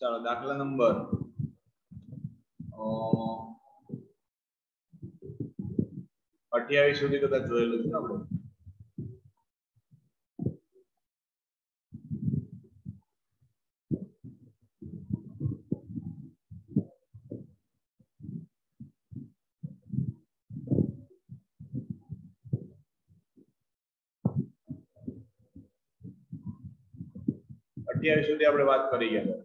ચાલો દાખલા નંબર 28 સુધી કદાચ જોયેલું છે આપણે. સુધી આપણે વાત કરી ગયા.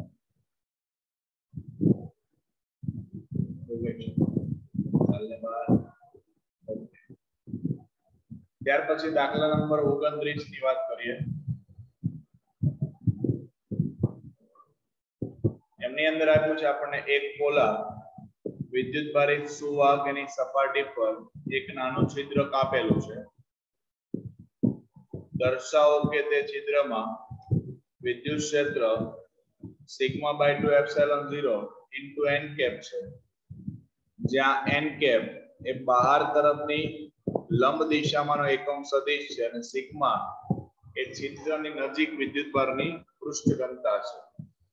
ત્યાર પછી દાખલા નંબર 29 ની વાત કરીએ. એમની અંદર આપ્યું છે આપણને એક પોલા વિદ્યુત ભારિત સુવાહકની સપાટી પર એક નાનું છિદ્ર કાપેલું છે. દર્શાવો કે તે છિદ્રમાં વિદ્યુત ક્ષેત્ર σ/2ε0 ઇન્ટુ n કેપ છે, જ્યાં n કેપ એ બહાર તરફની લંબ દિશામાંનો એકમ સદિશ છે અને સિગ્મા એ છિદ્રની નજીક વિદ્યુતભારની પૃષ્ઠ ઘનતા છે.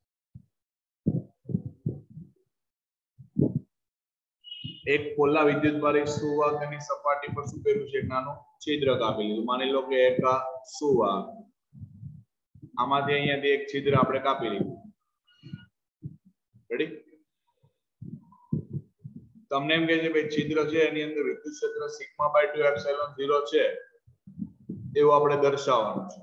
એક પોલા વિદ્યુતભારિત સુવાહકની સપાટી પર શું કર્યું છે? એક નાનું છિદ્ર કાપી લીધું. માની લો કે એક સુવાહક, આમાંથી અહીંયાથી એક છિદ્ર આપણે કાપી લીધું. રેડી? તમને એમ કહે છે ભાઈ છિદ્ર છે એની અંદર વિદ્યુત ક્ષેત્ર σ/2ε0 છે એવું આપણે દર્શાવવાનું છે.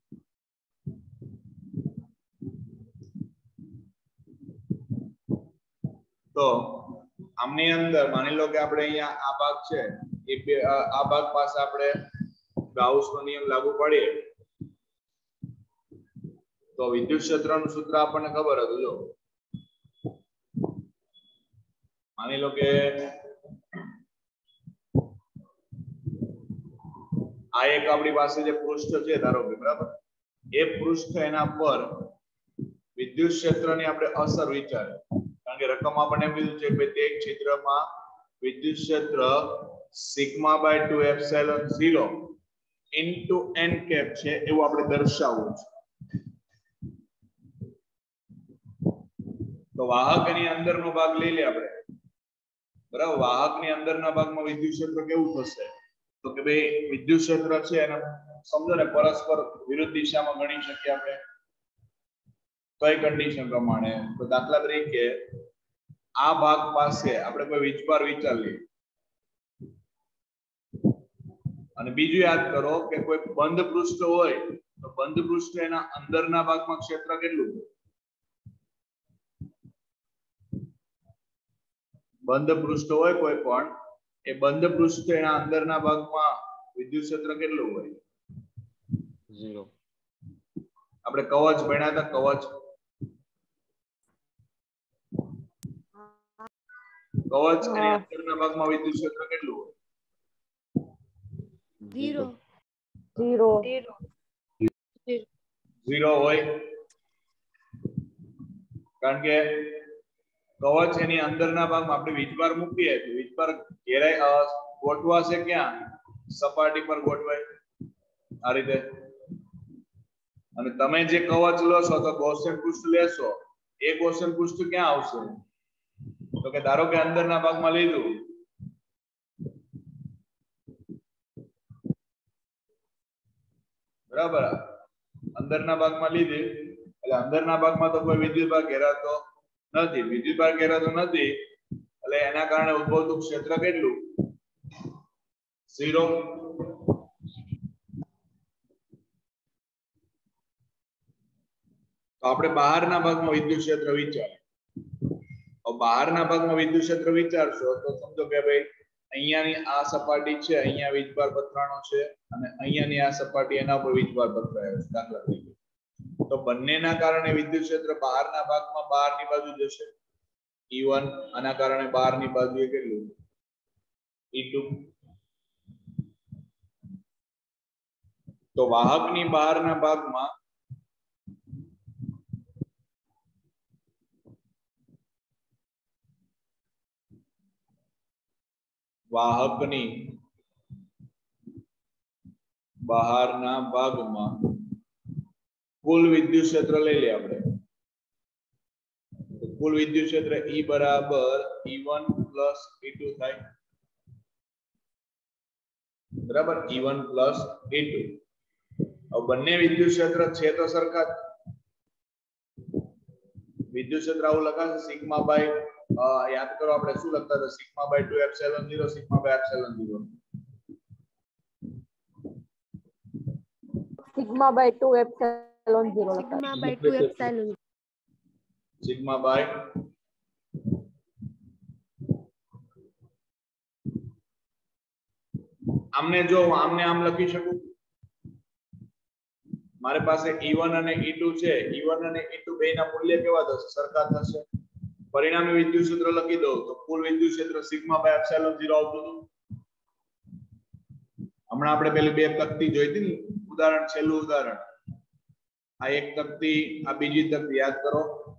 તો આમની અંદર માની લો કે આપણે અહીંયા આ ભાગ છે એ આ ભાગ પાસે આપણે ગાઉસનો નિયમ લાગુ પાડીએ તો વિદ્યુત ક્ષેત્રનું સૂત્ર આપણને ખબર હતું. જો માની લો કે આ એક આપણી પાસે જે પૃષ્ઠ છે ધારો કે, બરાબર, એ પૃષ્ઠ એના પર વિદ્યુત ક્ષેત્રની આપણે અસર વિચારે, કારણ કે રકમ આપણને એમ કીધું છે કે તે એક છિદ્રમાં વિદ્યુત ક્ષેત્ર σ/2ε0 ઇન્ટુ n કેપ છે એવું આપણે દર્શાવવું છે. તો વાહકની અંદરનો ભાગ લઈ લે આપણે, બરાબર. વાહકની અંદરના ભાગમાં વિદ્યુત ક્ષેત્ર કેવું થશે? તો કે ભાઈ વિદ્યુત ક્ષેત્ર છે એને સમજો ને પરસ્પર વિરુદ્ધ દિશામાં ગણી શકીએ આપણે. કઈ કન્ડિશન પ્રમાણે? તો દાખલા તરીકે આ ભાગ પાસે આપણે કોઈ વીજભાર વિચાર લઈએ અને બીજું યાદ કરો કે કોઈ બંધ પૃષ્ઠ હોય તો બંધ પૃષ્ઠ એના અંદરના ભાગમાં ક્ષેત્ર કેટલું? બંધ પૃષ્ઠ હોય કોઈ પણ, એ બંધ પૃષ્ઠ એના અંદરના ભાગમાં વિદ્યુત ક્ષેત્ર કેટલું હોય? 0. આપણે કવચ ભણ્યા હતા, કવચ. કવચ એની અંદરના ભાગમાં વિદ્યુત ક્ષેત્ર કેટલું હોય? 0. 0 હોય, કારણ કે કવચ એની અંદરના ભાગમાં આપણે વીજભાર મૂકીએ તો વીજભાર ઘેરાય ગોઠવાશે ક્યાં? સપાટી પર ગોઠવાય આ રીતે. અને તમે જે કવચ લો છો તો ગૌસિયન પૃષ્ઠ લેશો, એ ગૌસિયન પૃષ્ઠ ક્યાં આવશે? તો કે ધારો કે અંદરના ભાગમાં લીધું, બરાબર, અંદરના ભાગમાં લીધી એટલે અંદરના ભાગમાં તો કોઈ વિદ્યુતભાર ઘેરાતો નથી. વિદ્યુતભાર ઘેરાતો નથી એટલે એના કારણે ઉદ્ભવતું ક્ષેત્ર કેટલું? 0. તો આપણે બહારના ભાગમાં વિદ્યુત ક્ષેત્ર વિચારીએ. બહારના ભાગમાં વિદ્યુત ક્ષેત્ર વિચારશો તો સમજો કે ભાઈ અહીંયાની આ સપાટી છે, અહીંયા વીજભાર પથરાણો છે અને અહીંયાની આ સપાટી એના ઉપર વીજભાર પથરાયો છે દાખલા તરીકે. તો બંનેના કારણે વિદ્યુત ક્ષેત્ર બહારના ભાગમાં બહારની બાજુ જશે E1, આના કારણે બહારની બાજુએ કેટલું? E2. તો વાહકની બહારના ભાગમાં વાહકની બહારના ભાગમાં કુલ વિદ્યુત ક્ષેત્ર લઈ લે આપણે. कुल विद्युत क्षेत्र E बराबर E1 प्लस E2 થાય बराबर E1 प्लस E2 अब બંને વિદ્યુત ક્ષેત્ર છે તો સરખા વિદ્યુત ક્ષેત્ર આવું લખાશે સિગ્મા બાય યાદ કરો આપણે શું લખતા હતા sigma by 2 epsilon 0 sigma by epsilon 0 sigma by 2 epsilon 0 sigma by 2 epsilon sigma by आमने जो आमने आम लखी शकूं मारे पास E1 અને E2 છે E1 અને E2 બેના મૂલ્ય કેવા થશે સરખા થશે પરિણામી વિદ્યુત ક્ષેત્ર લખી દો તો કુલ વિદ્યુત ક્ષેત્ર સિગ્મા બાય એપ્સિલોન 0 આવતું હતું હમણાં આપણે પેલી બે તકતી જોઈ હતી ને ઉદાહરણ છેલ્લું ઉદાહરણ આ એક તકતી આ બીજી તકતી યાદ કરો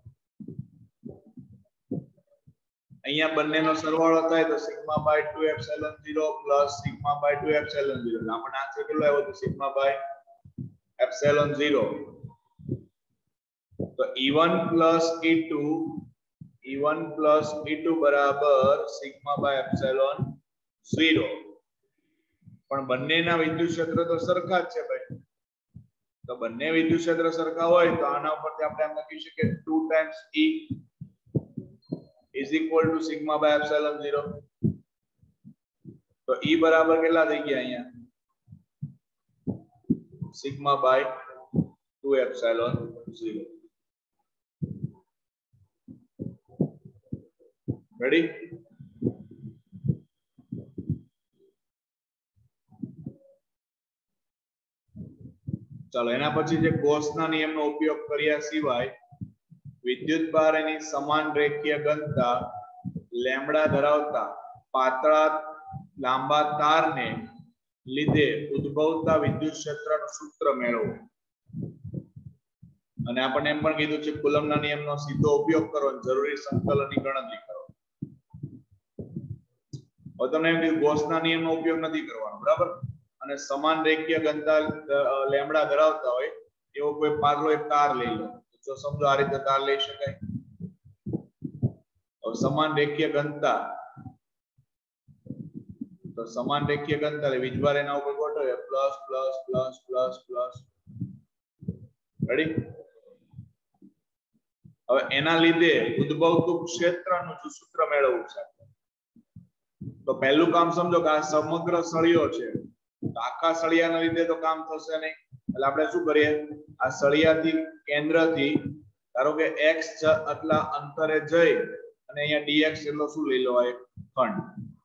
અહીંયા બંનેનો સરવાળો થાય તો sigma by 2 epsilon 0 plus sigma by 2 epsilon 0 એટલે આપણને આન્સર કેટલો આવ્યો તો સિગ્મા બાય एप्सिलॉन 0 तो E1 प्लस E2 बराबर सिग्मा बाय एप्सिलॉन 0 पण બંનેના વિદ્યુત ક્ષેત્ર તો સરખા જ છે ભાઈ તો બંને વિદ્યુત ક્ષેત્ર સરખા હોય તો આના ઉપરથી આપણે એમ લખી શકીએ 2 times E is equal to sigma by epsilon 0 તો E બરાબર કેટલા થઈ ગયા અહીંયા sigma by 2 epsilon 0 ready ચાલો એના પછી જે ગૌસના નિયમનો ઉપયોગ કર્યા સિવાય વિદ્યુત ભાર એની સમાન રેખીય ઘનતા લેમ્બડા ધરાવતા પાતળા લાંબા તારને લીધે ઉદ્ભવતા વિદ્યુત ક્ષેત્રનું સૂત્ર મેળવો અને આપણે એમ પણ કીધું છે કુલમના નિયમનો સીધો ઉપયોગ કરો અને જરૂરી સંકલનની ગણતરી કરો હવે તમને એમ કીધું ગૌસના નિયમનો ઉપયોગ નથી કરવાનો બરાબર અને સમાન રેખીય ઘનતા લેમ્બડા ધરાવતા હોય એવો કોઈ પાતળો એક તાર લઈ લો જો સમજો આ રીતે તાર લઈ શકાય હવે સમાન રેખીય ઘનતા तो समान रेखीय घनता ले વીજભાર એના ઉપર ગોઠવે plus plus plus plus plus ready હવે એના લીધે ઉદ્ભવતું ક્ષેત્રનું સૂત્ર મેળવવું છે તો પહેલું કામ સમજો કે આ સમગ્ર સળિયો છે તો આખા સળિયાના લીધે તો કામ થશે નહીં એટલે આપણે શું કરીએ આ સળિયાથી કેન્દ્રથી ધારો કે x આટલા અંતરે જઈ અને અહીંયા dx એટલો શું લઈ લો એક ખંડ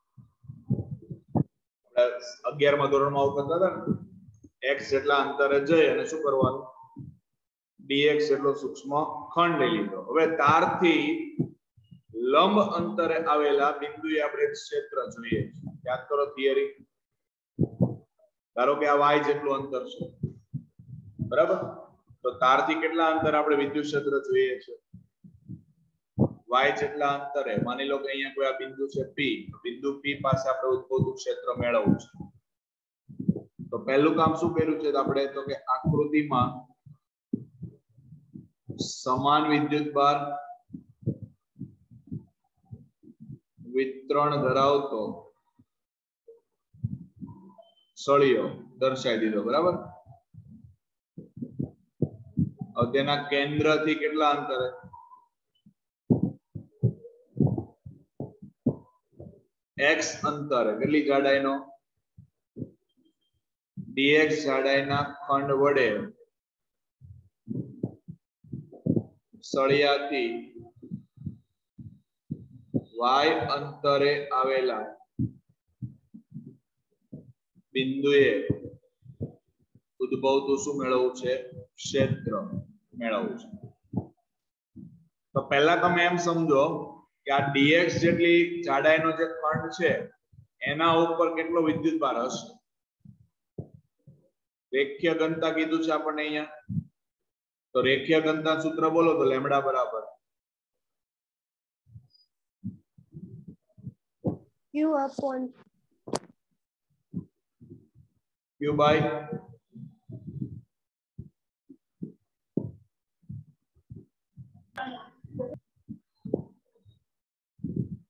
11મા ધોરણમાં આવું કરતા હતા ને x જેટલા અંતરે જઈ અને શું કરવાનું dx એટલો સૂક્ષ્મ ખંડ લઈ લીધો હવે તારથી લંબ અંતરે આવેલા બિંદુએ આપણે ક્ષેત્ર જોઈએ યાદ કરો થિયરી ધારો કે આ y જેટલું અંતર છે બરાબર તો તારથી કેટલા અંતરે આપણે વિદ્યુત ક્ષેત્ર જોઈએ છે y જેટલા અંતરે માની લો કે અહીંયા કોઈ આ બિંદુ છે p બિંદુ p પાસે આપણે ઉદ્ભવતું ક્ષેત્ર મેળવવું છે તો પહેલું કામ શું કર્યું છે આપણે તો કે આકૃતિમાં સમાન વિદ્યુતભાર વિતરણ ધરાવતો સળિયો દર્શાવી દીધો બરાબર હવે તેના કેન્દ્રથી કેટલા અંતરે x અંતરે કેટલી જાડાઈનો dx જાડાઈના ખંડ વડે સળિયાથી y અંતરે આવેલા બિંદુએ ઉદ્ભવતું શું મેળવવું છે ક્ષેત્ર મેળવવું છે તો પહેલા તમે એમ સમજો કે આ dx જેટલી જાડાઈનો જે ખંડ છે એના ઉપર કેટલો વિદ્યુતભાર હશે રેખીય ઘનતા કીધું છે આપણને અહીંયા તો રેખીય ઘનતા સૂત્ર બોલો તો લેમ્બડા બરાબર q upon q by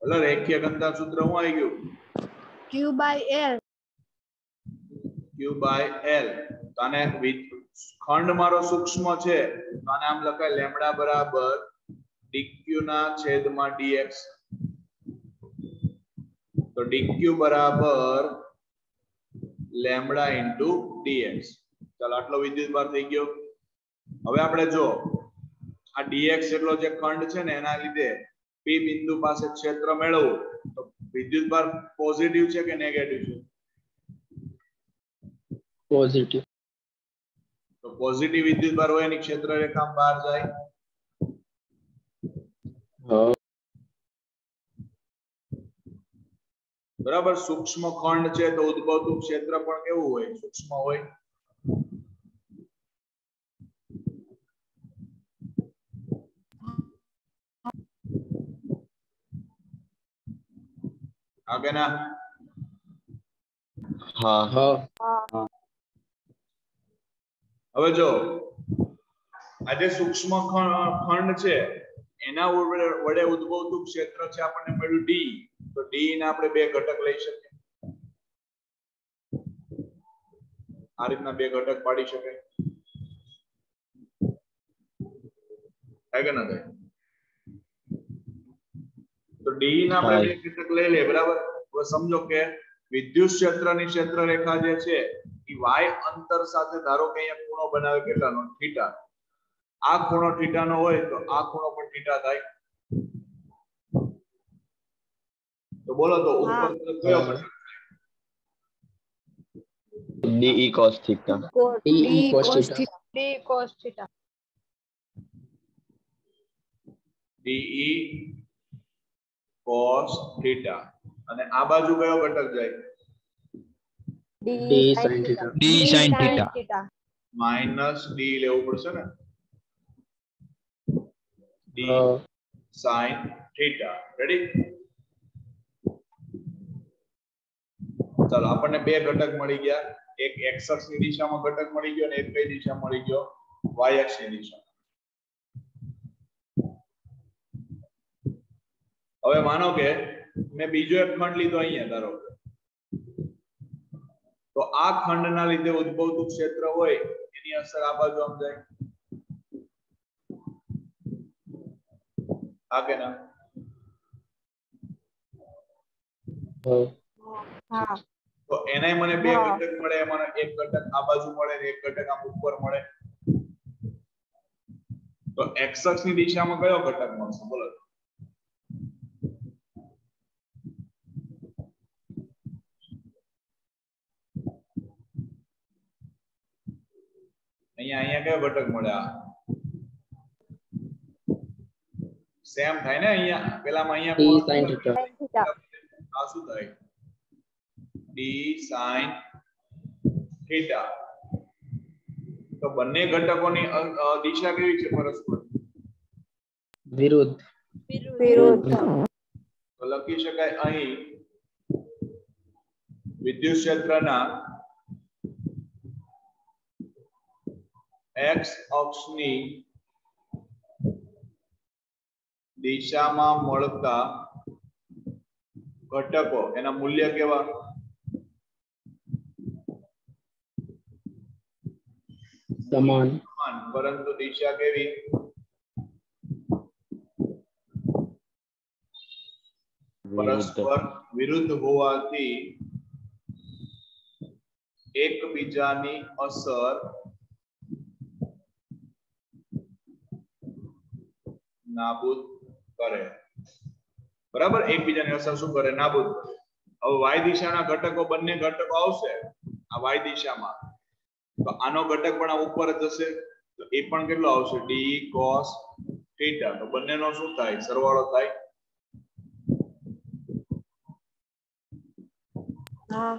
એટલે રેખીય ઘનતા સૂત્ર શું આવી ગયું? Q by L. Q by L. તો આને ખંડ મારો સૂક્ષ્મ છે તો આને આમ લખાય લેમ્બડા બરાબર dq ના છેદમાં dx. તો dq બરાબર લેમ્બડા ઇન્ટુ dx. ચાલો આટલો વિદ્યુતભાર થઈ ગયો. હવે આપણે જો આ dx એટલો જે ખંડ છે ને એના લીધે p બિંદુ પાસે ક્ષેત્ર મેળવવું તો વિદ્યુતભાર પોઝિટિવ છે કે નેગેટિવ છે? પોઝિટિવ. તો પોઝિટિવ વિદ્યુતભાર હોય એની ક્ષેત્ર રેખા બહાર જાય. હા. બરાબર. સૂક્ષ્મ ખંડ છે તો ઉદ્ભવતું ક્ષેત્ર પણ કેવું હોય? સૂક્ષ્મ હોય. હા કે ના? હા. હા. હવે જો આ જે સૂક્ષ્મ ખંડ છે એના વડે ઉદ્ભવતું ક્ષેત્ર છે આપણને મળ્યું D. તો D ના આપણે બે ઘટક લઈ શકીએ. આ રીતના બે ઘટક પાડી શકાય. થાય કે ના થાય? તો D ના આપણે બે ઘટક લઈ લે. બરાબર. હવે સમજો કે વિદ્યુત ક્ષેત્રની ક્ષેત્ર રેખા જે છે એ y અંતર સાથે ધારો કે અહીંયા ખૂણો બનાવે કેટલાનો? થીટા. આ ખૂણો થીટા નો હોય તો આ ખૂણો પણ થીટા થાય. તો બોલો તો ઉપર કયો ઘટક? de cos theta. D cos theta. D cos theta. DE cos theta. અને આ બાજુ કયો ઘટક જાય? D sin theta. D sin theta. Minus D લેવું પડશે ને? D sin theta. રેડી? ચાલો આપણને બે ઘટક મળી ગયા. એક x અક્ષની દિશામાં ઘટક મળી ગયો અને એક કઈ દિશામાં મળી ગયો? y અક્ષની દિશામાં. હવે માનો કે મેં બીજો એક ખંડ લીધો અહીંયા ધારો કે, તો આ ખંડના લીધે ઉદ્ભવતું ક્ષેત્ર હોય એની અસર આ બાજુ આમ જાય. હા કે ના? હા. તો એનાય મને બે ઘટક મળે. એમાં એક ઘટક આ બાજુ મળે ને એક ઘટક આમ ઉપર મળે. તો x અક્ષની દિશામાં કયો ઘટક મળશે? બોલો. અહીંયા કયો ઘટક મળે? સેમ થાય ને? અહીંયા પેલામાં અહીંયા sin theta. આ શું થાય? D sin theta. તો બંને ઘટકોની દિશા કેવી છે પરસ્પર? વિરુદ્ધ. વિરુદ્ધ. તો લખી શકાય અહીં વિદ્યુત ક્ષેત્રના x અક્ષની દિશામાં મળતા ઘટકો એના મૂલ્ય કેવા? સમાન. પરંતુ દિશા કેવી? પરસ્પર વિરુદ્ધ હોવાથી એકબીજાની અસર નાબૂદ કરે. બરાબર. એકબીજાની અસર શું કરે? નાબૂદ કરે. હવે y દિશાના ઘટકો બંને ઘટકો આવશે આ y દિશામાં, તો આનો ઘટક પણ આ ઉપર જ હશે. તો એ પણ કેટલો આવશે? D cos theta. તો બંનેનો શું થાય? સરવાળો થાય. હા.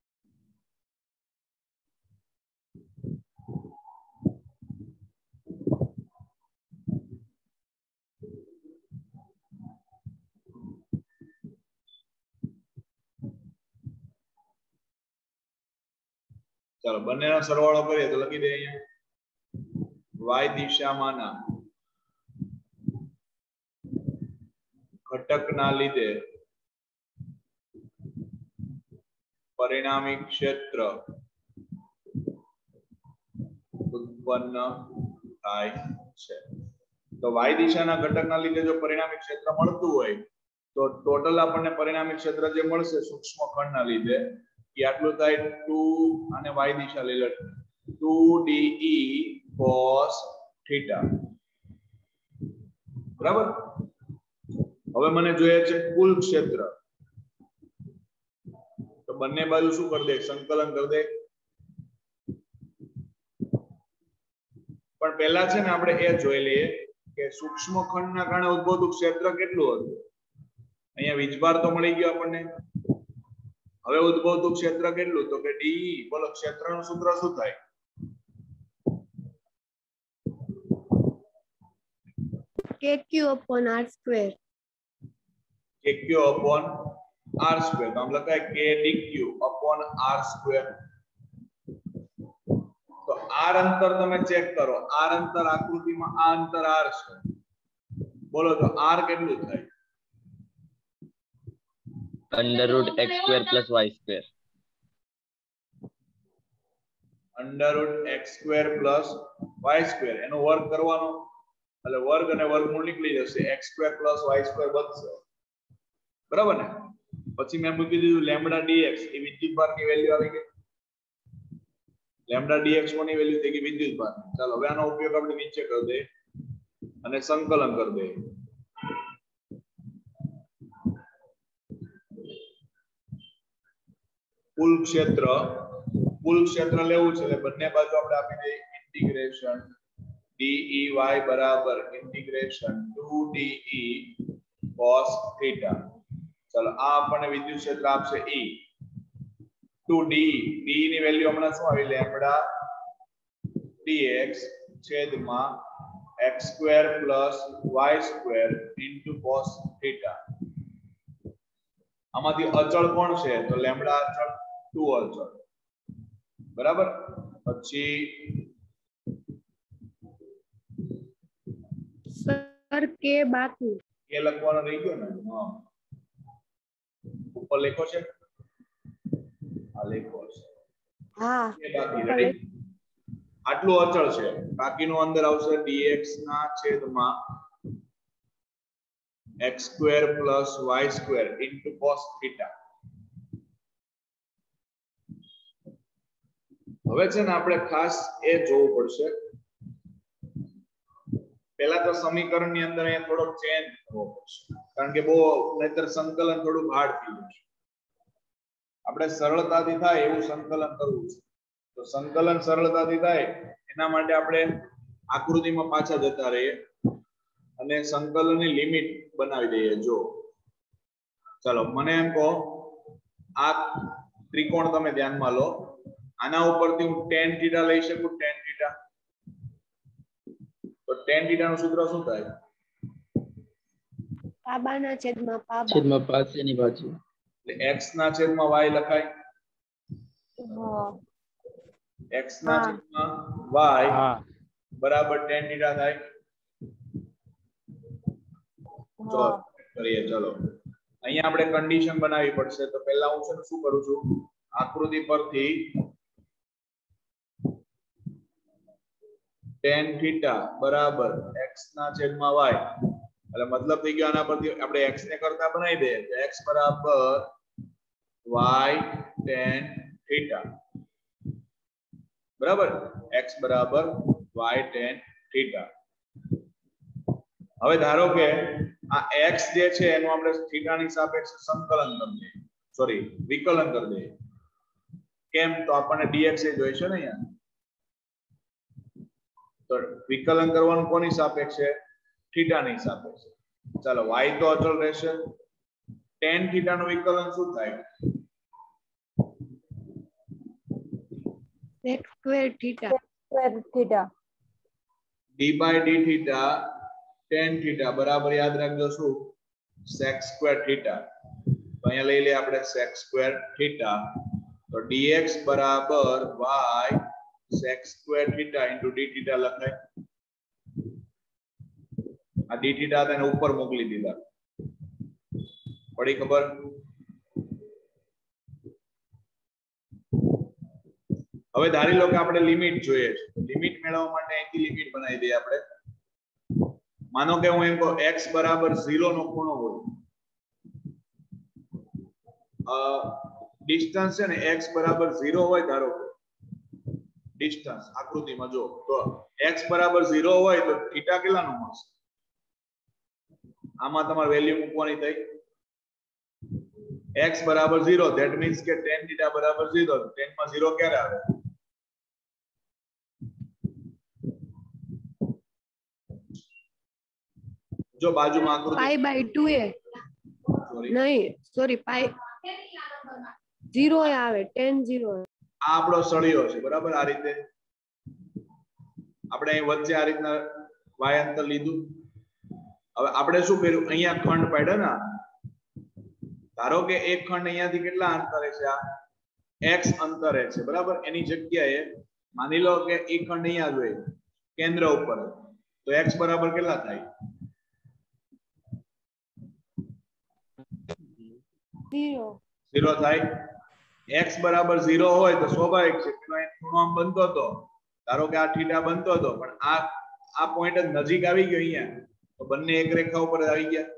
ચાલો બંનેનો સરવાળો કરીએ તો લખી દે અહીંયા y દિશામાંના ઘટકના લીધે પરિણામી ક્ષેત્ર ઉત્પન્ન થાય છે। તો y દિશાના ઘટકના લીધે જો પરિણામી ક્ષેત્ર મળતું હોય તો ટોટલ આપણને પરિણામી ક્ષેત્ર જે મળશે સૂક્ષ્મ ખંડના લીધે એ આટલું થાય 2 અને y દિશા લઈ લો 2 de cos θ। બરાબર। હવે મને જોઈએ છે કુલ ક્ષેત્ર, તો બંને બાજુ શું કરી દે સંકલન કરી દે। પણ પહેલા છે ને આપણે એ જોઈ લઈએ કે સૂક્ષ્મ ખંડના કારણે ઉદ્ભવતું ક્ષેત્ર કેટલું હતું। અહીંયા વીજભાર તો મળી ગયો આપણને, હવે ઉદ્ભવતું ક્ષેત્ર કેટલું તો કે de, બોલો ક્ષેત્રનું સૂત્ર શું થાય? KQ upon R square. KQ upon R square, તો આમ લખાય K dq upon R square। તો R અંતર તમે ચેક કરો, R અંતર આકૃતિમાં આ અંતર R છે, બોલો તો R કેટલું થાય? √x² + y²। √x² + y², એનો વર્ગ કરવાનો એટલે વર્ગ અને વર્ગમૂળ નીકળી જશે, x² + y² બનશે। બરાબર ને? પછી મેં મૂકી દીધું લેમ્બડા dx, એ વિદ્યુતભારની વેલ્યુ આવી ગઈ। લેમ્બડા dx કોની વેલ્યુ થઈ ગઈ? વિદ્યુતભાર। ચાલો હવે આનો ઉપયોગ આપણે નીચે કરી દઈએ અને સંકલન કરી દઈએ। કુલ ક્ષેત્ર લેવું છે એટલે બંને બાજુ આપણે આપી દઈએ ઇન્ટિગ્રેશન dey બરાબર ઇન્ટિગ્રેશન 2de cos θ। ચાલો આ આપણને વિદ્યુત ક્ષેત્ર આપશે E 2de, de ની વેલ્યુ હમણાં શું આવી? લેમ્બડા dx છેદમાં x² + y² cos θ। આમાંથી અચળ કોણ છે? તો લેમ્બડા અચળ, 2 અચળ। બરાબર। પછી સર કે બાકી કે લખવાનો રહી ગયો ને? હા, ઉપર લખો છે, આ લખો છે હા કે બાકી રેડી? આટલું અચળ છે, બાકીનું અંદર આવશે dx ના છેદમાં x² + y² cos θ। હવે છે ને આપણે ખાસ એ જોવું પડશે, પહેલા તો સમીકરણની અંદર અહીંયા થોડો ચેન્જ કરવો પડશે, કારણ કે બહુ નહીતર સંકલન થોડું હાર્ડ થઈ જશે। આપણે સરળતાથી થાય એવું સંકલન કરવું છે, તો સંકલન સરળતાથી થાય એના માટે આપણે આકૃતિમાં પાછા જતા રહીએ અને સંકલનની લિમિટ બનાવી દઈએ। જો ચાલો મને એમ કહો, આ ત્રિકોણ તમે ધ્યાનમાં લો, આના ઉપરથી હું tan θ લઈ શકું? tan θ, તો tan θ નું સૂત્ર શું થાય? પાબાના છેદમાં પાબા છેદમાં પાસેની બાજુ એટલે x ના છેદમાં y લખાય, હા x ના છેદમાં y બરાબર tan θ થાય। ચલો કરીએ, ચલો અહીંયા આપણે કન્ડિશન બનાવવી પડશે। તો પહેલા હું છે ને શું કરું છું, આકૃતિ પરથી tan θ બરાબર x ના છેદમાં y, એટલે મતલબ થઈ ગયો આના પરથી આપણે x ને કરતા બનાવી દઈએ તો x બરાબર y tan θ। બરાબર, x બરાબર y tan θ। હવે ધારો કે આ x જે છે એનું આપણે θ ની સાપેક્ષે સંકલન કરી દઈએ, સોરી વિકલન કરી દઈએ। કેમ? તો આપણને dx એ જોઈશે ને અહીંયા, તો વિકલન કરવાનું કોની સાપેક્ષે? θ ની સાપેક્ષે। ચાલો y તો અચળ રહેશે, tan θ નું વિકલન શું થાય? x² θ d/dθ tan θ બરાબર યાદ રાખજો શું? sec² θ। તો અહીંયા લઈ લે આપણે sec² θ, તો dx બરાબર y sec² θ dθ લખાય। આ dθ તેને ઉપર મોકલી દીધા, પડી ખબર? હવે ધારી લો કે આપણે લિમિટ જોઈએ છે લિમિટ મેળવવા માટે અહીંથી લિમિટ બનાવી દઈએ આપણે માનો કે હું એમ કહું x બરાબર 0 નો ખૂણો હોય ડિસ્ટન્સ છે ને x બરાબર 0 હોય ધારો કે ડિસ્ટન્સ આકૃતિમાં જો તો x બરાબર 0 હોય તો થીટા કેટલાનું મળશે આમાં તમારે વેલ્યુ મૂકવાની થઈ x બરાબર 0 ધેટ મીન્સ કે tan થીટા બરાબર 0 tan માં 0 ક્યારે આવે જો બાજુમાં આકૃતિ પાઈ બાય 2 એ નહીં સોરી પાઈ 0 એ આવે tan 0 આ આપણો સળિયો છે બરાબર આ રીતે આપણે અહીં વચ્ચે આ રીતના y અંતર લીધું હવે આપણે શું કર્યું અહીંયા ખંડ પાડ્યો ને ધારો કે એક ખંડ અહીંયાથી કેટલા અંતરે છે આ x અંતરે છે બરાબર એની જગ્યાએ માની લો કે એક ખંડ અહીંયા જોઈએ કેન્દ્ર ઉપર તો x બરાબર કેટલા થાય 0 થાય x બરાબર 0 હોય તો સ્વાભાવિક છે કે અહીં ખૂણો આમ બનતો હતો ધારો કે આ થીટા બનતો હતો પણ આ પોઈન્ટ જ નજીક આવી ગયો અહીંયા તો બંને એક રેખા ઉપર આવી ગયા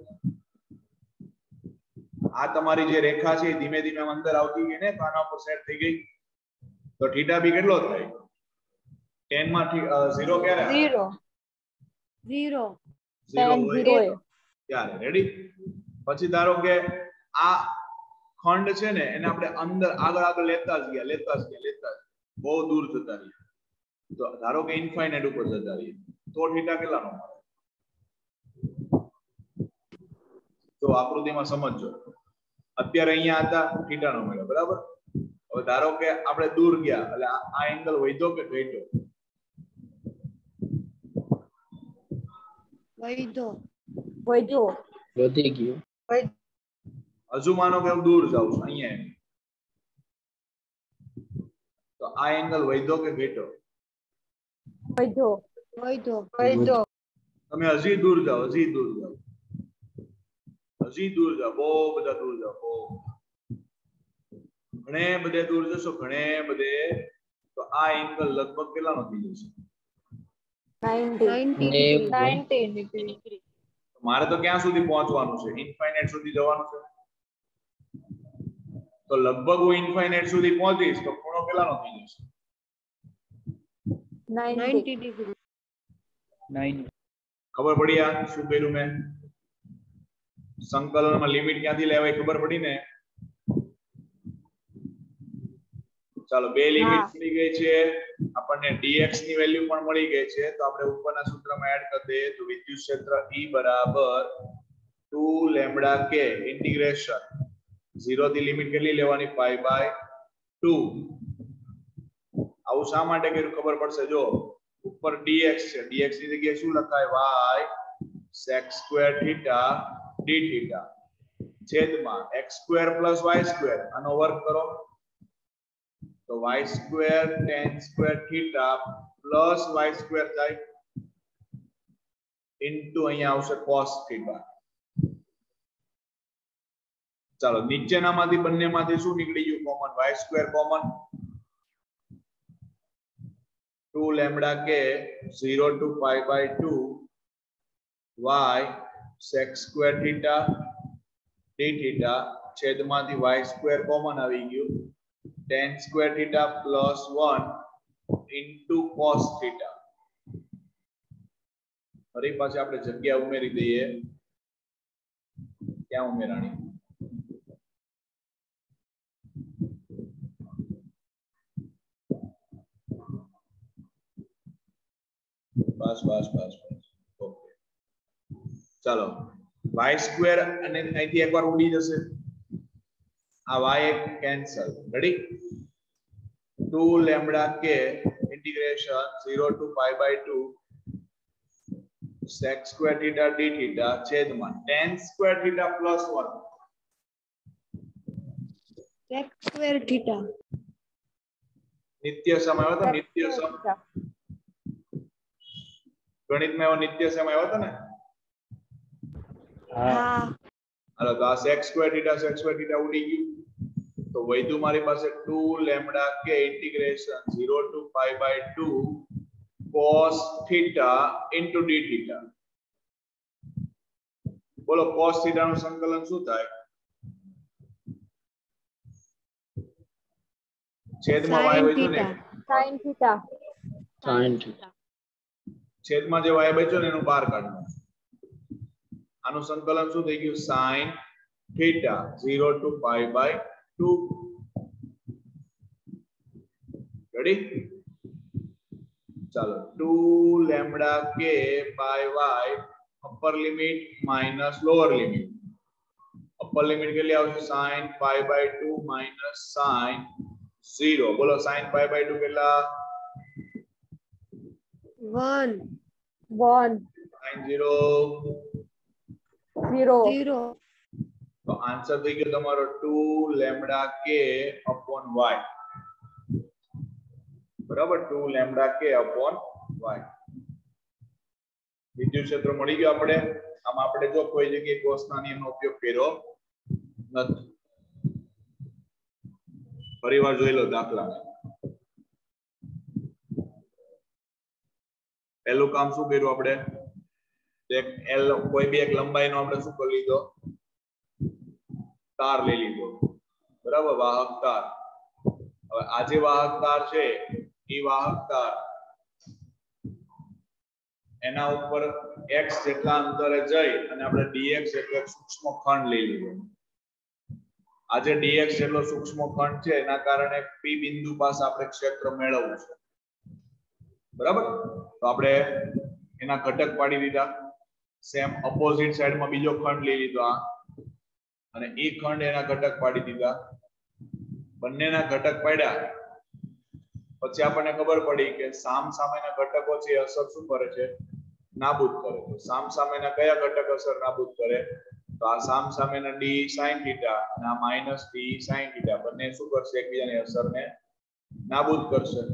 આ તમારી જે રેખા છે ધીમે ધીમે અંદર આવતી ગઈ ને તો આના ઉપર સેટ થઈ ગઈ તો થીટા બી કેટલો થાય 10 માં 0 ક્યારે આવે 0 0 ત્યારે રેડી પછી ધારો કે આ ખંડ છે ને એને આપણે અંદર આગળ લેતા જ ગયા બહુ દૂર જતા રહ્યા તો ધારો કે ઇન્ફાઇનાઇટ ઉપર જતા રહ્યા તો થીટા કેટલાનો મળે તો આકૃતિમાં સમજજો અત્યારે અહીંયા હતા થીટાનો મળ્યો બરાબર હવે ધારો કે આપણે દૂર ગયા એટલે આ એંગલ વધ્યો કે ઘટ્યો વધી ગયો હજુ માનો કે હું દૂર જાઉં છું અહીંયા તો આ એંગલ વધ્યો કે ઘટ્યો તમે હજી દૂર જાઓ બહુ બધા દૂર જાઓ ઘણે બધે દૂર જશો ઘણે બધે તો આ એંગલ લગભગ કેટલાનો થઈ જશે 90 મારે તો ક્યાં સુધી પહોંચવાનું છે ઇન્ફાઇનાઇટ સુધી જવાનું છે તો લગભગ હું ઇન્ફાઇનાઇટ સુધી પહોંચીશ તો ખૂણો કેટલાનો થઈ જશે 90 ડિગ્રી 9 ખબર પડી આ શું કર્યું મેં સંકલનમાં લિમિટ ક્યાંથી લેવાય ખબર પડી ને ચાલો બે લિમિટ મળી ગઈ છે આપણને dx ની વેલ્યુ પણ મળી ગઈ છે તો આપણે ઉપરના સૂત્રમાં એડ કરી દઈએ તો વિદ્યુત ક્ષેત્ર E બરાબર 2 લેમ્બડા k ઇન્ટિગ્રેશન 0 થી લિમિટ કેટલી લેવાની પાઈ બાય 2 આવું શા માટે કર્યું ખબર પડશે જો ઉપર dx છે dx ની જગ્યાએ શું લખાય y sec square theta d theta છેદમાં x square plus y square આનો વર્ગ કરો તો y square tan square theta plus y square થાય ઇન્ટુ અહીંયા આવશે cos theta ચાલો નીચેનામાંથી બંનેમાંથી શું નીકળી ગયું common y square common 2 lambda k 0 to pi by 2 y sec square theta d theta છેદમાંથી y square કોમન આવી ગયું tan square theta plus 1 into cos theta ફરી પાછી આપણે જગ્યા ઉમેરી દઈએ ક્યાં ઉમેરાણી બસ ઓકે ચાલો y square અને અહીંથી એકવાર ઉડી જશે આ y cancel ready 2 lambda k integration 0 to pi by 2 sec square theta d theta છેદમાં tan square theta plus 1 sec square theta નિત્ય સમ આવ્યો તો નિત્ય સમ ગણિતમાં એવો નિત્ય સમ આવ્યો તો ને હા હાલો તો આ sec square theta ઉડી ગયું તો વધ્યું મારી પાસે 2 લેમ્બડા કે integration 0 to pi by 2 cos theta into d theta. બોલો cos theta નું સંકલન શું થાય? છેદમાં y બચ્યો ને sin theta. sin theta. છેદમાં જે y બચ્યો ને એનું બહાર કાઢવું. આનું સંકલન શું થઈ ગયું? sin theta 0 to pi by 2. Ready? ચાલો 2 lambda k by y upper limit minus lower limit. Upper limit કેટલી આવશે? sin pi by 2 minus sin 0. બોલો sin pi by 2 કેટલા? 1 sin 0 0 તો આન્સર થઈ ગયો તમારો 2 લેમ્બડા k upon y. બરાબર 2 લેમ્બડા k upon y. વિદ્યુત ક્ષેત્ર મળી ગયો આપણે. આમ આપણે જો કોઈ જગ્યાએ ગૌસના નિયમનો ઉપયોગ કર્યો નથી. ફરીવાર જોઈ લો દાખલા. પહેલું કામ શું કર્યું આપણે? એક l કોઈ બી એક લંબાઈનો આપણે શું કરી લીધો? તાર લઈ લીધો. બરાબર વાહક તાર. હવે આ જે વાહક તાર છે એ વાહક તાર એના ઉપર x જેટલા અંતરે જઈ અને આપણે dx એટલે સૂક્ષ્મ ખંડ લઈ લીધો. આ જે dx જેટલો સૂક્ષ્મ ખંડ છે એના કારણે p બિંદુ પાસે આપણે ક્ષેત્ર મેળવવું છે. બરાબર? તો આપણે એના ઘટક પાડી દીધા. સેમ ઓપોઝિટ સાઈડમાં બીજો ખંડ લઈ લીધો આ અને એ ખંડ એના ઘટક પાડી દીધા. બંનેના ઘટક પાડ્યા પછી આપણને ખબર પડી કે સામ સામેના ઘટકો છે અસર શું કરે છે? નાબૂદ કરે. તો સામ સામેના કયા ઘટક અસર નાબૂદ કરે? તો આ સામ સામેના d sin theta અને આ માઈનસ d sin theta બંને શું કરશે? એકબીજાની અસરને નાબૂદ કરશે.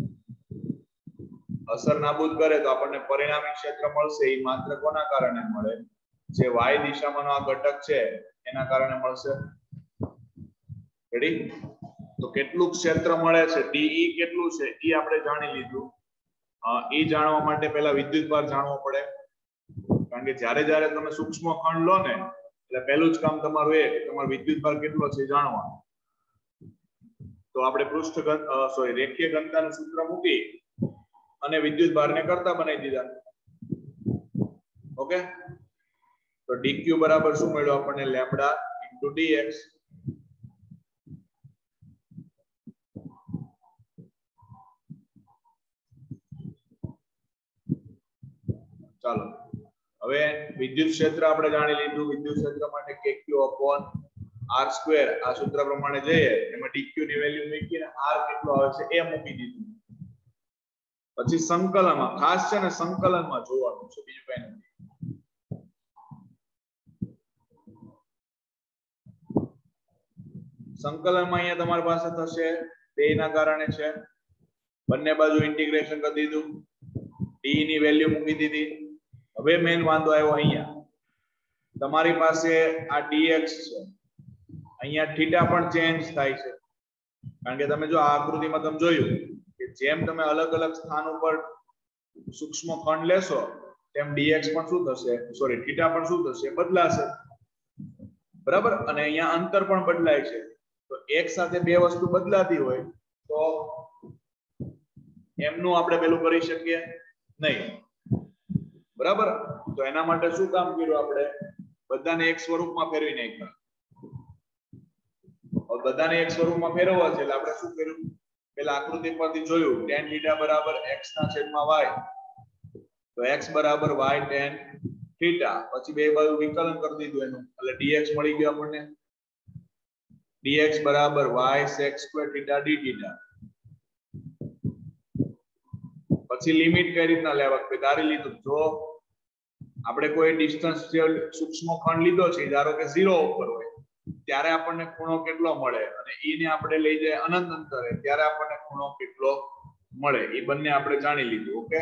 અસર નાબૂદ કરે તો આપણને પરિણામી ક્ષેત્ર મળશે. એ માત્ર કોના કારણે મળે? જે y દિશામાંનો આ ઘટક છે એના કારણે મળશે. રેડી? તો કેટલું ક્ષેત્ર મળે છે, de કેટલું છે એ આપણે જાણી લીધું. એ જાણવા માટે પહેલા વિદ્યુતભાર જાણવો પડે. કારણ કે જ્યારે જ્યારે તમે સૂક્ષ્મ ખંડ લો ને એટલે પહેલું જ કામ તમારું એ તમારો વિદ્યુતભાર કેટલો છે જાણવાનું. તો આપણે રેખીય ઘનતાનું સૂત્ર મૂકી અને વિદ્યુતભારને કરતા બનાવી દીધા. ઓકે? તો dq બરાબર શું મળ્યું આપણને? Lambda into dx. ચાલો હવે વિદ્યુત ક્ષેત્ર આપણે જાણી લીધું. વિદ્યુત ક્ષેત્ર માટે kq upon r² આ સૂત્ર પ્રમાણે જઈએ એમાં dq ની વેલ્યુ મૂકીને r કેટલો આવે છે એ મૂકી દીધું. પછી સંકલનમાં ખાસ છે ને સંકલનમાં જોવાનું છે, બીજું કઈ નથી. સંકલનમાં અહીંયા તમારી પાસે થશે 2 ના કારણે છે. બંને બાજુ ઇન્ટિગ્રેશન કરી દીધું. d ની વેલ્યુ મૂકી દીધી. હવે મેઈન વાંધો આવ્યો અહીંયા. તમારી પાસે આ dx છે. અહીંયા થીટા પણ ચેન્જ થાય છે. કારણ કે તમે જો આ આકૃતિમાં તમે જોયું કે જેમ તમે અલગ અલગ સ્થાન ઉપર સૂક્ષ્મ ખંડ લેશો તેમ dx પણ શું થશે? થીટા પણ શું થશે? બદલાશે. બરાબર? અને અહીંયા અંતર પણ બદલાય છે. તો એક સાથે બે વસ્તુ બદલાતી હોય તો એમનું આપણે પેલું કરી શકીએ નહીં. બરાબર? તો એના માટે શું કામ કર્યું આપણે? બધાને એક સ્વરૂપમાં ફેરવી નાખ્યા. બધાને એક સ્વરૂપમાં ફેરવવા છે એટલે આપણે શું કર્યું? પેલા આકૃતિ પરથી જોયું tan θ બરાબર x ના છેદમાં y. તો x બરાબર y tan θ. પછી બે બાજુ વિકલન કરી દીધું એનું એટલે dx મળી ગયું આપણને. dx બરાબર y sec² θ dθ. પછી લિમિટ કઈ રીતના લેવા? ધારી લીધું જો આપણે કોઈ ડિસ્ટન્સ જે સૂક્ષ્મ ખંડ લીધો છે ધારો કે 0 ઉપર હોય ત્યારે આપણને ખૂણો કેટલો મળે અને e ને આપણે લઈ જાય અનંત અંતરે ત્યારે આપણને ખૂણો કેટલો મળે એ બંને આપણે જાણી લીધું. ઓકે?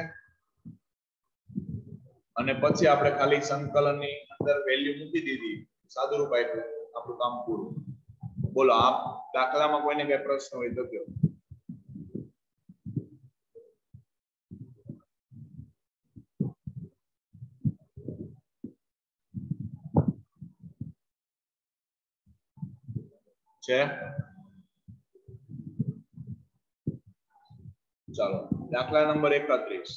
અને પછી આપણે ખાલી સંકલનની અંદર વેલ્યુ મૂકી દીધી. સાદુરૂપ આપ્યું, આપણું કામ પૂરું. બોલો આપ દાખલામાં કોઈને કઈ પ્રશ્ન હોય તો કયો. છે ચાલો દાખલા નંબર 31.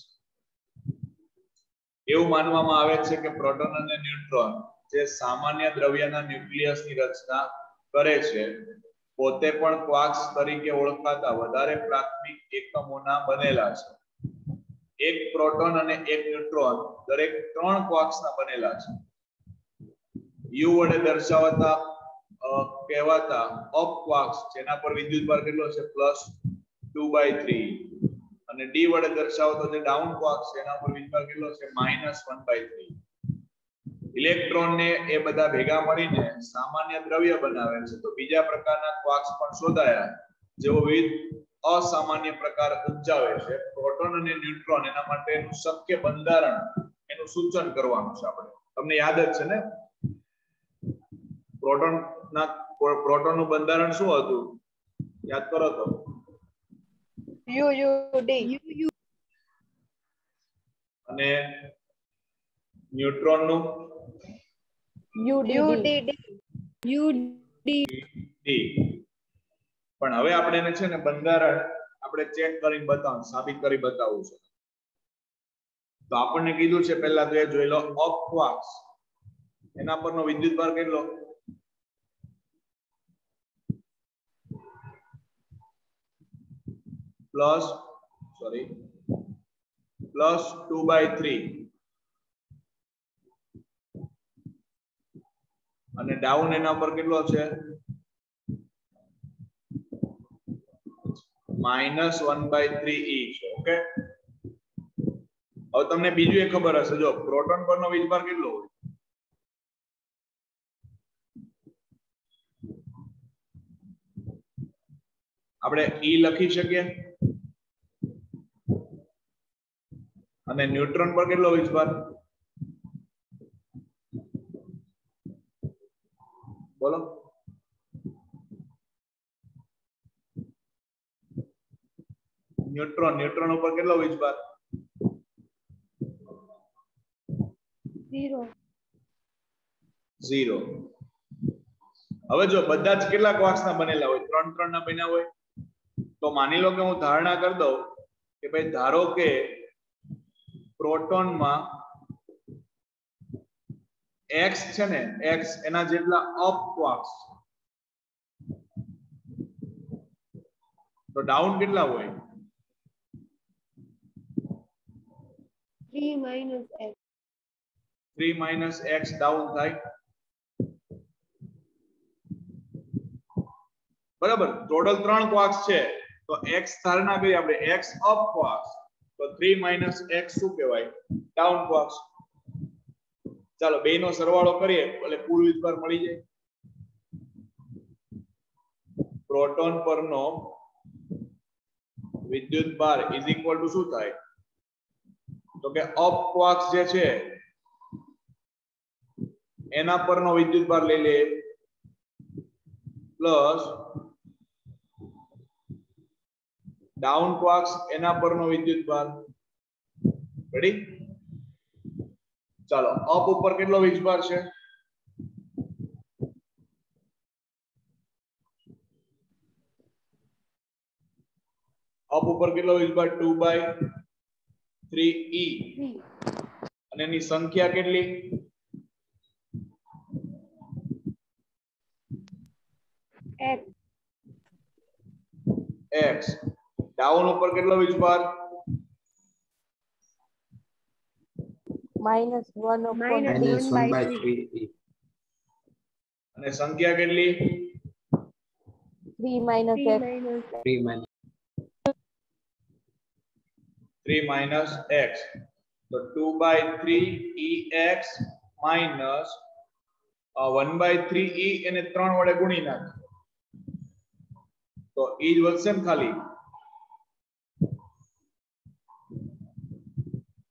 એવું માનવામાં આવે છે કે પ્રોટોન અને ન્યુટ્રોન જે સામાન્ય દ્રવ્યના ન્યુક્લિયસની રચના કરે છે પોતે પણ ક્વાર્ક્સ તરીકે ઓળખાતા વધારે પ્રાથમિક એકમોના બનેલા છે. એક પ્રોટોન અને એક ન્યુટ્રોન દરેક 3 ક્વાર્ક્સના બનેલા છે. યુ વડે દર્શાવતા કહેવાતા અપ ક્વાર્ક્સ જેના પર વિદ્યુતભાર કેટલો છે +2/3 અને ડી વડે દર્શાવતો જે ડાઉન ક્વાર્ક્સ એના પર વિદ્યુતભાર કેટલો છે -1/3. ઇલેક્ટ્રોન ને એ બધા ભેગા મળીને સામાન્ય દ્રવ્ય બનાવે છે. તો બીજા પ્રકારના ક્વાર્ક્સ પણ શોધાયા જેઓ વિવિધ અસામાન્ય પ્રકાર ઉપજાવે છે. પ્રોટોન અને ન્યુટ્રોન એના માટેનું શક્ય બંધારણ એનું સૂચન કરવાનું છે આપણે. તમને યાદ જ છે ને પ્રોટોનનું બંધારણ શું હતું? યાદ કરો તો. UUD અને ન્યુટ્રોનનું UDD પણ હવે આપણે એને છે ને બંધારણ આપણે ચેક કરીને બતાવવું, સાબિત કરી બતાવવું છે. તો આપણને કીધું છે પહેલા તો એ જોઈ લો અપ ક્વાર્ક્સ એના પરનો વિદ્યુતભાર કેટલો +2/3 અને ડાઉન એના પર કેટલો છે -1/3e છે. ઓકે હવે તમને બીજું એક ખબર હશે જો પ્રોટોન પરનો વિદ્યુતભાર કેટલો હોય આપણે e લખી શકીએ અને ન્યુટ્રોન પર કેટલો વિદ્યુતભાર બોલો ન્યુટ્રોન ઉપર કેટલો વિદ્યુતભાર 0. હવે જો બધા જ કેટલા ક્વાર્ક્સના બનેલા હોય 3 ના બન્યા હોય તો માની લો કે હું ધારણા કરી દઉં કે ભાઈ ધારો કે પ્રોટોનમાં x છે ને x એના જેટલા અપ ક્વાર્ક્સ તો ડાઉન કેટલા હોય 3 - x ડાઉન થાય બરાબર. ટોટલ 3 ક્વાર્ક્સ છે તો x ધારણા કરી આપણે x અપ ક્વાર્ક્સ તો 3 - x શું કહેવાય ડાઉન ક્વાર્ક્સ. ચાલો બેનો સરવાળો કરીએ એટલે કુલ વિદ્યુતભાર મળી જાય. પ્રોટોન પરનો વિદ્યુતભાર ઇઝ ઇક્વલ ટુ શું થાય તો કે અપ ક્વાર્ક્સ જે છે એના પરનો વિદ્યુતભાર લઈ લે પ્લસ ડાઉન ક્વાર્ક્સ એના પરનો વિદ્યુતભાર. રેડી? ચાલો અપ ઉપર કેટલો વિદ્યુતભાર છે અપ ઉપર કેટલો વિદ્યુતભાર 2/3e અને એની સંખ્યા કેટલી x. ડાઉન ઉપર કેટલો વિદ્યુતભાર -1/3e અને સંખ્યા કેટલી 3 - x તો 2/3ex minus 1/3e એને 3 વડે ગુણી નાખ તો e જ વધશે ને ખાલી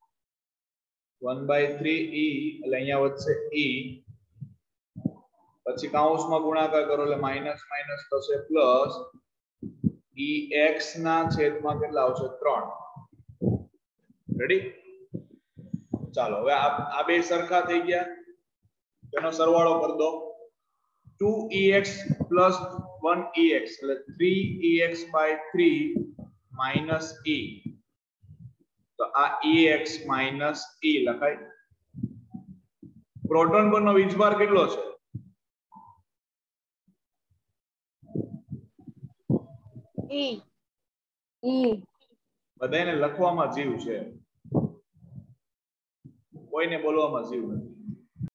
1/3e એટલે અહીંયા વધશે e પછી કૌંસમાં ગુણાકાર કરો એટલે માઇનસ માઇનસ થશે પ્લસ ex ના છેદમાં કેટલા આવશે 3 રેડી ચાલો હવે આ બે સરખા થઈ ગયા તેનો સરવાળો કરી દો 2ex plus 1ex એટલે 3ex by 3 minus e તો આ ex minus e લખાય પ્રોટોન પરનો વીજભાર કેટલો છે બધાને લખવામાં જીવ છે કોઈને બોલવામાં જીવ નથી